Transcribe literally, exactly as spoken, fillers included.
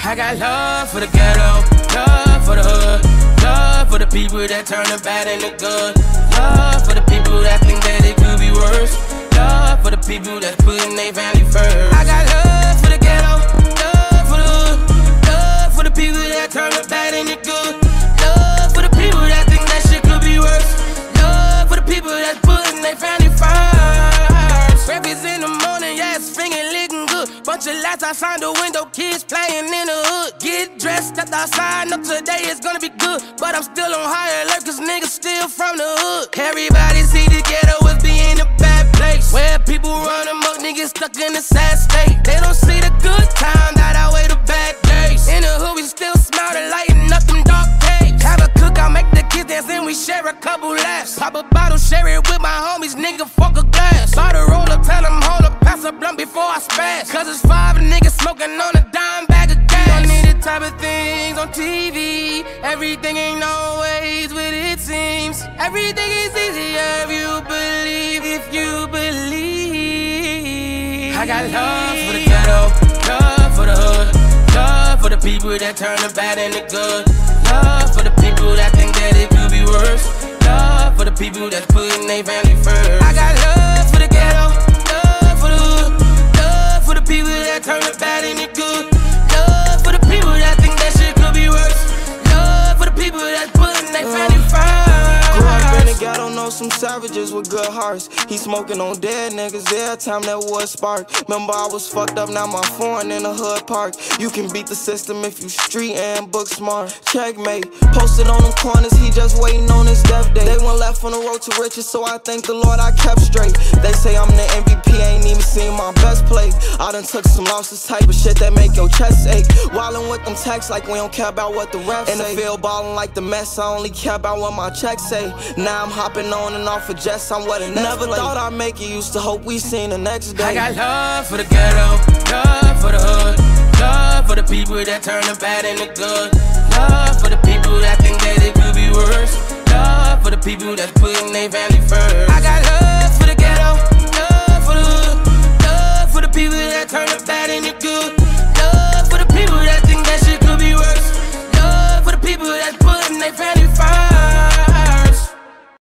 I got love for the ghetto, love for the hood, love for the people that turn the bad into good, love for the people that think that it could be worse, love for the people that's putting their family first. I got love for the ghetto, love for the hood, love for the people that turn the bad into good, love for the people that think that shit could be worse, love for the people that's putting their family first. Breakfast in the morning, yeah, it's finger licking good. Bunch of lights outside the window, kids playing in the hood. Get dressed at the outside, know today is gonna be good. But I'm still on high alert, cause niggas still from the hood. Everybody see the ghetto as being a bad place, where people run amok, niggas stuck in a sad state. They don't see the good time that outweigh the bad days. In the hood, we still smell the lighting up them dark days. Have a cookout, make the kids dance, and we share a couple laughs. Pop a bottle, share it with my homies, nigga, fuck a glass. Start a roll up, tell them hold up, pass a blunt before I spaz. Cause it's five niggas smoking on a dime bag of gas. Don't need the type of things on T V. Everything ain't always what it seems. Everything is easier if you believe, if you believe. I got love for the ghetto, love for the hood, love for the people that turn the bad into good, love for the people that think that it could be worse, love for the people that's putting their family first. I got love for the ghetto, love for the hood, love for the people that turn the bad into good, love for the people that think that shit could be worse, love for the people that's putting their family first. Grew up in the ghetto, know some savages with good hearts. He smoking on dead niggas, every time that wood spark. Remember I was fucked up, now my foreign in the hood park. You can beat the system if you street and book smart. Checkmate, posted on them corners, he just waiting on his death day. They went left on the road to riches, so I thank the Lord I kept straight. They say I'm the M V P, ain't even seen my best play. I done took some losses, type of shit that make your chest ache. Wildin' with them texts like we don't care about what the refs say. In the field ballin' like the mess, I only care about what my checks say. Now I'm hopping on and off of jets, I'm what a never play. Thought I'd make it, used to hope we seen the next day. I got love for the ghetto, love for the hood, love for the people that turn the bad into good, love for the people that think that it could be worse, love for the people that's putting their family first. I got love